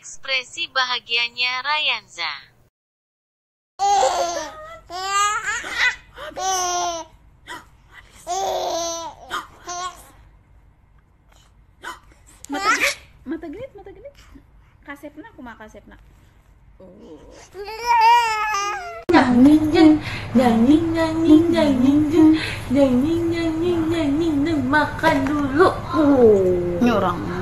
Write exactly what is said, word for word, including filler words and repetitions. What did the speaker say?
ekspresi bahagianya Rayanza. Mata genit, mata genit, mata genit. Kasepna kumaha kasepna? Oh. Nyanyi nyanyi nyanyi nyanyi nyanyi nyanyi nyanyi nyanyi makan dulu. Oh. Nyorang.